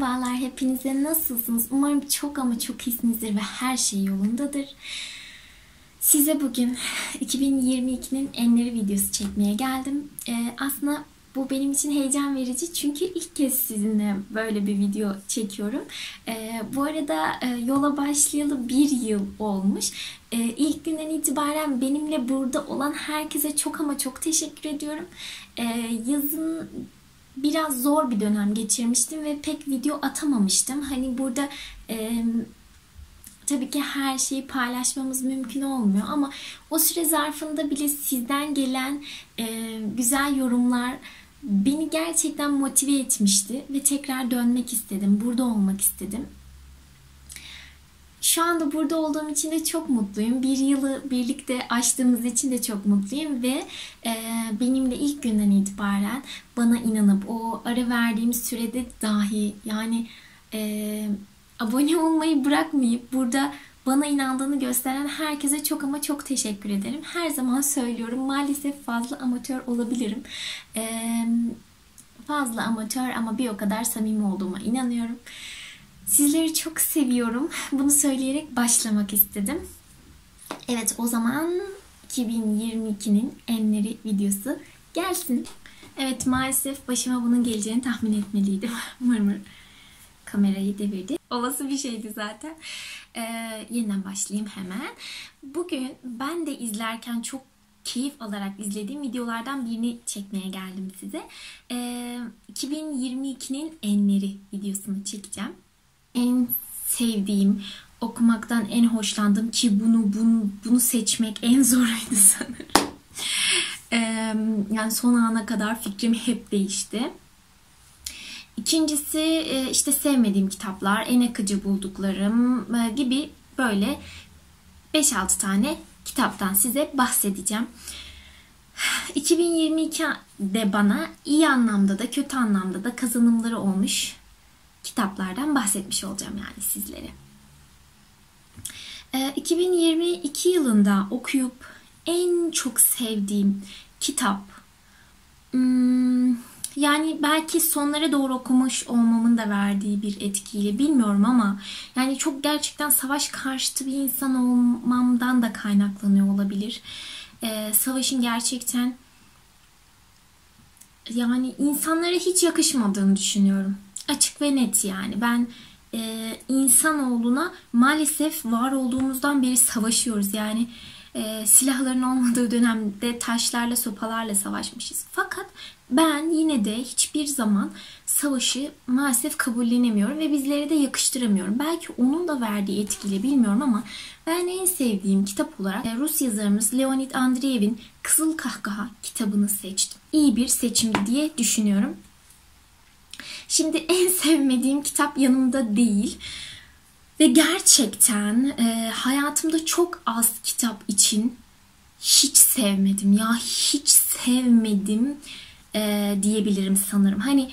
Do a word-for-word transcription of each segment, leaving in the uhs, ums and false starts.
Merhabalar, hepinize nasılsınız? Umarım çok ama çok iyisinizdir ve her şey yolundadır. Size bugün iki bin yirmi ikinin enleri videosu çekmeye geldim. Ee, aslında bu benim için heyecan verici çünkü ilk kez sizinle böyle bir video çekiyorum. Ee, bu arada e, yola başlayalı bir yıl olmuş. Ee, ilk günden itibaren benimle burada olan herkese çok ama çok teşekkür ediyorum. Ee, yazın biraz zor bir dönem geçirmiştim ve pek video atamamıştım. Hani burada e, tabii ki her şeyi paylaşmamız mümkün olmuyor ama o süre zarfında bile sizden gelen e, güzel yorumlar beni gerçekten motive etmişti ve tekrar dönmek istedim. Burada olmak istedim. Şu anda burada olduğum için de çok mutluyum. Bir yılı birlikte aştığımız için de çok mutluyum ve e, benimle ilk günden itibaren bana inanıp o ara verdiğim sürede dahi yani e, abone olmayı bırakmayıp burada bana inandığını gösteren herkese çok ama çok teşekkür ederim. Her zaman söylüyorum, maalesef fazla amatör olabilirim. E, fazla amatör ama bir o kadar samimi olduğuma inanıyorum. Sizleri çok seviyorum. Bunu söyleyerek başlamak istedim. Evet, o zaman iki bin yirmi ikinin enleri videosu gelsin. Evet, maalesef başıma bunun geleceğini tahmin etmeliydim. Mırmır kamerayı devirdi. Olası bir şeydi zaten. Ee, yeniden başlayayım hemen. Bugün ben de izlerken çok keyif alarak izlediğim videolardan birini çekmeye geldim size. Ee, iki bin yirmi ikinin enleri videosunu çekeceğim. En sevdiğim, okumaktan en hoşlandığım ki bunu bunu, bunu seçmek en zoruydu sanırım. Ee, yani son ana kadar fikrim hep değişti. İkincisi işte sevmediğim kitaplar, en akıcı bulduklarım gibi böyle beş altı tane kitaptan size bahsedeceğim. iki bin yirmi ikide bana iyi anlamda da kötü anlamda da kazanımları olmuş kitaplardan bahsetmiş olacağım yani sizlere. Ee, iki bin yirmi iki yılında okuyup en çok sevdiğim kitap, hmm, yani belki sonlara doğru okumuş olmamın da verdiği bir etkiyle bilmiyorum ama yani çok gerçekten savaş karşıtı bir insan olmamdan da kaynaklanıyor olabilir. Ee, savaşın gerçekten yani insanlara hiç yakışmadığını düşünüyorum. Açık ve net yani. Ben e, insanoğluna maalesef var olduğumuzdan beri savaşıyoruz. Yani e, silahların olmadığı dönemde taşlarla, sopalarla savaşmışız. Fakat ben yine de hiçbir zaman savaşı maalesef kabullenemiyorum ve bizlere de yakıştıramıyorum. Belki onun da verdiği etkiyle bilmiyorum ama ben en sevdiğim kitap olarak Rus yazarımız Leonid Andreyev'in Kızıl Kahkaha kitabını seçtim. İyi bir seçimdi diye düşünüyorum. Şimdi en sevmediğim kitap yanımda değil ve gerçekten e, hayatımda çok az kitap için hiç sevmedim ya hiç sevmedim e, diyebilirim sanırım. Hani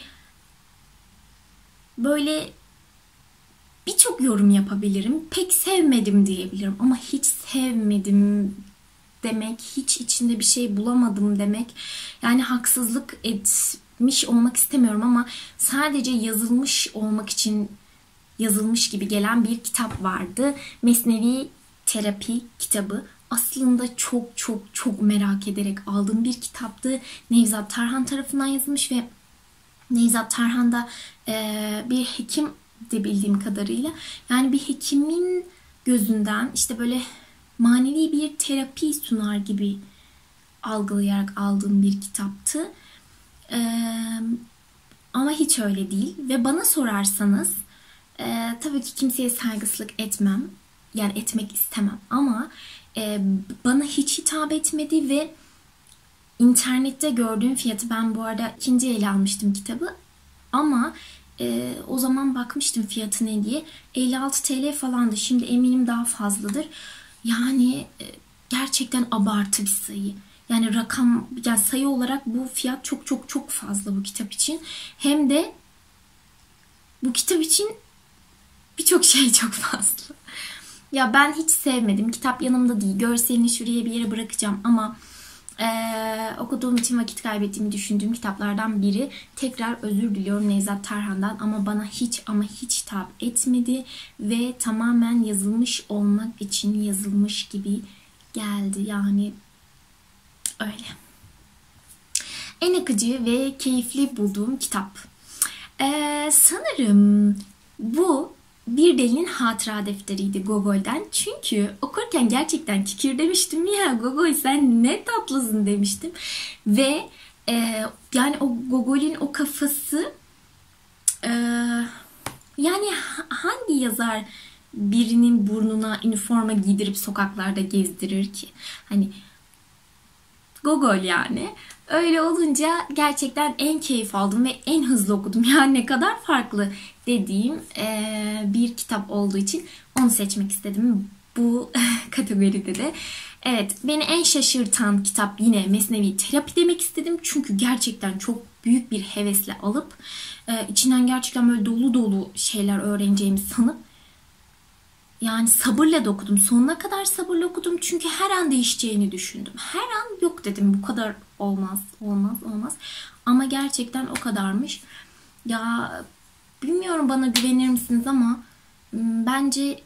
böyle birçok yorum yapabilirim, pek sevmedim diyebilirim ama hiç sevmedim demek, hiç içinde bir şey bulamadım demek yani haksızlık etmiş olmak istemiyorum ama sadece yazılmış olmak için yazılmış gibi gelen bir kitap vardı. Mesnevi Terapi kitabı. Aslında çok çok çok merak ederek aldığım bir kitaptı. Nevzat Tarhan tarafından yazılmış ve Nevzat Tarhan da e, bir hekim de bildiğim kadarıyla. Yani bir hekimin gözünden işte böyle manevi bir terapi sunar gibi algılayarak aldığım bir kitaptı. Ee, ama hiç öyle değil. Ve bana sorarsanız e, tabii ki kimseye saygısızlık etmem. Yani etmek istemem. Ama e, bana hiç hitap etmedi ve internette gördüğüm fiyatı, ben bu arada ikinci el almıştım kitabı. Ama e, o zaman bakmıştım fiyatı ne diye. elli altı TL falandı. Şimdi eminim daha fazladır. Yani gerçekten abartı bir sayı. Yani rakam, yani sayı olarak bu fiyat çok çok çok fazla bu kitap için. Hem de bu kitap için birçok şey çok fazla. Ya ben hiç sevmedim. Kitap yanımda değil. Görselini şuraya bir yere bırakacağım ama Ee, okuduğum için vakit kaybettiğimi düşündüğüm kitaplardan biri. Tekrar özür diliyorum Nevzat Tarhan'dan ama bana hiç ama hiç hitap etmedi ve tamamen yazılmış olmak için yazılmış gibi geldi. Yani öyle. En akıcı ve keyifli bulduğum kitap. Ee, sanırım bu Bir Delinin Hatıra Defteri'ydi Gogol'den. Çünkü okurken gerçekten kikir demiştim ya, Gogol sen ne tatlısın demiştim. Ve e, yani o Gogol'ün o kafası, e, yani hangi yazar birinin burnuna üniforma giydirip sokaklarda gezdirir ki? Hani Gogol yani. Öyle olunca gerçekten en keyif aldım ve en hızlı okudum. Yani ne kadar farklı dediğim e, bir kitap olduğu için onu seçmek istedim bu kategoride de. Evet, beni en şaşırtan kitap yine Mesnevi Terapi demek istedim. Çünkü gerçekten çok büyük bir hevesle alıp e, içinden gerçekten böyle dolu dolu şeyler öğreneceğimi sanıp yani sabırla da okudum. Sonuna kadar sabırla okudum. Çünkü her an değişeceğini düşündüm. Her an yok dedim. Bu kadar olmaz, olmaz, olmaz. Ama gerçekten o kadarmış. Ya bilmiyorum bana güvenir misiniz ama bence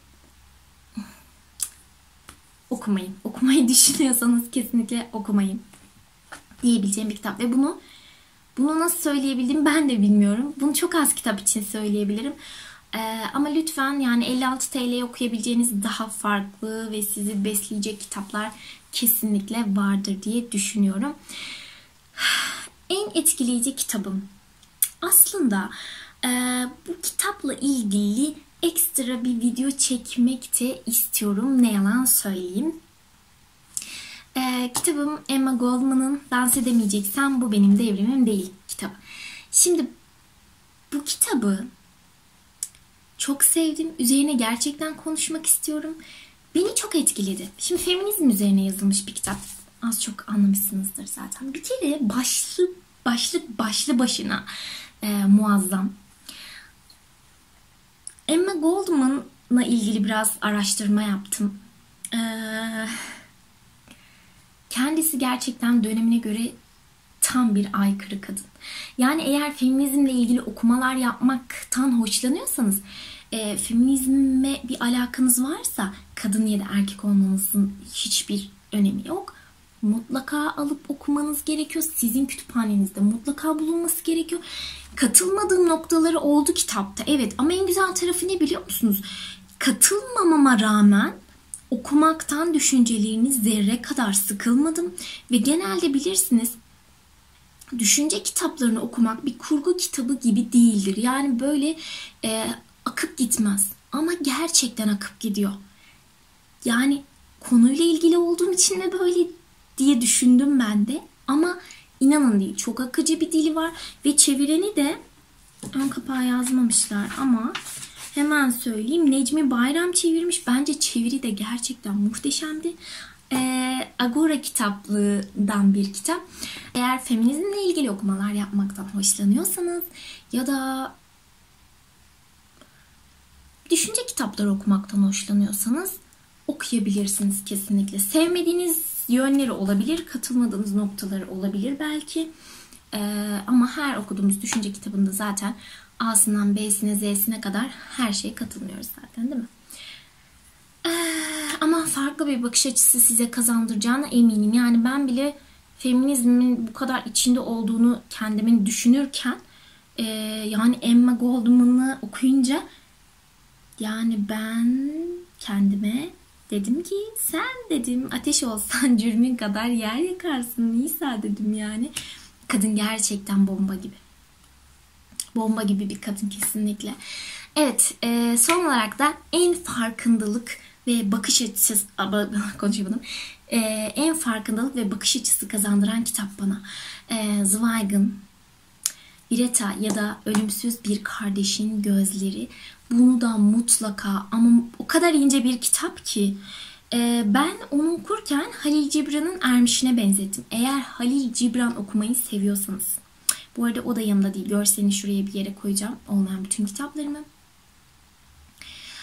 okumayın. Okumayı düşünüyorsanız kesinlikle okumayın diyebileceğim bir kitap. Ve bunu bunu nasıl söyleyebildim ben de bilmiyorum. Bunu çok az kitap için söyleyebilirim. Ee, ama lütfen yani elli altı T L'ye okuyabileceğiniz daha farklı ve sizi besleyecek kitaplar kesinlikle vardır diye düşünüyorum. En etkileyici kitabım. Aslında e, bu kitapla ilgili ekstra bir video çekmek de istiyorum. Ne yalan söyleyeyim. E, kitabım Emma Goldman'ın Dans Edemeyeceksen Bu Benim Devrimim Değil kitabı. Şimdi bu kitabı çok sevdim. Üzerine gerçekten konuşmak istiyorum. Beni çok etkiledi. Şimdi feminizm üzerine yazılmış bir kitap. Az çok anlamışsınızdır zaten. Bir kere başlı başlık başlı başına e, muazzam. Emma Goldman'la ilgili biraz araştırma yaptım. E, kendisi gerçekten dönemine göre tam bir aykırı kadın. Yani eğer feminizmle ilgili okumalar yapmaktan hoşlanıyorsanız, e, feminizme bir alakanız varsa kadın ya da erkek olmanızın hiçbir önemi yok. Mutlaka alıp okumanız gerekiyor. Sizin kütüphanenizde mutlaka bulunması gerekiyor. Katılmadığım noktaları oldu kitapta. Evet, ama en güzel tarafı ne biliyor musunuz? Katılmamama rağmen okumaktan düşünceleriniz zerre kadar sıkılmadım. Ve genelde bilirsiniz, düşünce kitaplarını okumak bir kurgu kitabı gibi değildir. Yani böyle e, akıp gitmez. Ama gerçekten akıp gidiyor. Yani konuyla ilgili olduğum için de böyle diye düşündüm ben de. Ama inanın değil, çok akıcı bir dili var. Ve çevireni de ön kapağı yazmamışlar ama hemen söyleyeyim. Necmi Bayram çevirmiş. Bence çeviri de gerçekten muhteşemdi. E, Agora kitaplığından bir kitap. Eğer feminizmle ilgili okumalar yapmaktan hoşlanıyorsanız ya da düşünce kitapları okumaktan hoşlanıyorsanız okuyabilirsiniz kesinlikle. Sevmediğiniz yönleri olabilir, katılmadığınız noktaları olabilir belki. Ee, ama her okuduğumuz düşünce kitabında zaten A'sından B'sine Z'sine kadar her şeye katılmıyoruz zaten, değil mi? Ee, ama farklı bir bakış açısı size kazandıracağına eminim. Yani ben bile feminizmin bu kadar içinde olduğunu kendimin düşünürken e, yani Emma Goldman'ı okuyunca yani ben kendime dedim ki sen dedim ateş olsan cürmün kadar yer yakarsın Nisa dedim yani. Kadın gerçekten bomba gibi. Bomba gibi bir kadın kesinlikle. Evet, e, son olarak da en farkındalık ve bakış açısı konuşamadım. E, en farkındalık ve bakış açısı kazandıran kitap bana. E, Zweig'ın Greta ya da Ölümsüz Bir Kardeşin Gözleri. Bunu da mutlaka, ama o kadar ince bir kitap ki e, ben onu okurken Halil Cibran'ın Ermiş'ine benzettim. Eğer Halil Cibran okumayı seviyorsanız, bu arada o da yanımda değil, görselini şuraya bir yere koyacağım olmayan bütün kitaplarımı.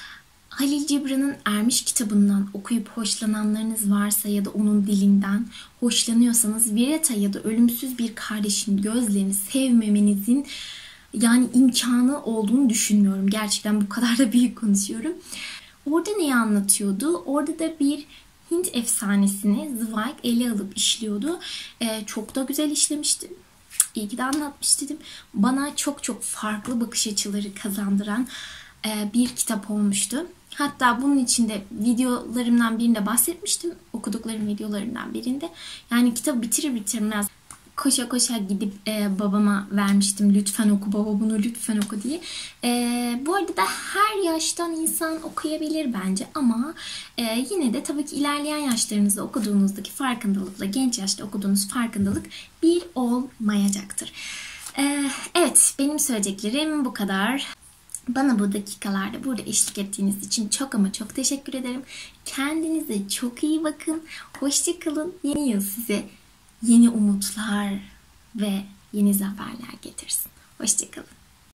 Halil Cibran'ın Ermiş kitabından okuyup hoşlananlarınız varsa ya da onun dilinden hoşlanıyorsanız Violeta ya da Ölümsüz Bir Kardeşin Gözlerini sevmemenizin yani imkanı olduğunu düşünmüyorum. Gerçekten bu kadar da büyük konuşuyorum. Orada neyi anlatıyordu? Orada da bir Hint efsanesini Zweig ele alıp işliyordu. Ee, çok da güzel işlemişti. İyi ki de anlatmış dedim. Bana çok çok farklı bakış açıları kazandıran e, bir kitap olmuştu. Hatta bunun içinde videolarımdan birinde bahsetmiştim. Okuduklarım videolarından birinde. Yani kitabı bitirir bitirmez koşa koşa gidip e, babama vermiştim. Lütfen oku baba, bunu lütfen oku diye. E, bu arada da her yaştan insan okuyabilir bence ama e, yine de tabii ki ilerleyen yaşlarınızda okuduğunuzdaki farkındalıkla genç yaşta okuduğunuz farkındalık bir olmayacaktır. E, evet, benim söyleyeceklerim bu kadar. Bana bu dakikalarda burada eşlik ettiğiniz için çok ama çok teşekkür ederim. Kendinize çok iyi bakın. Hoşça kalın. Yeni yıl size yeni umutlar ve yeni zaferler getirsin. Hoşça kalın.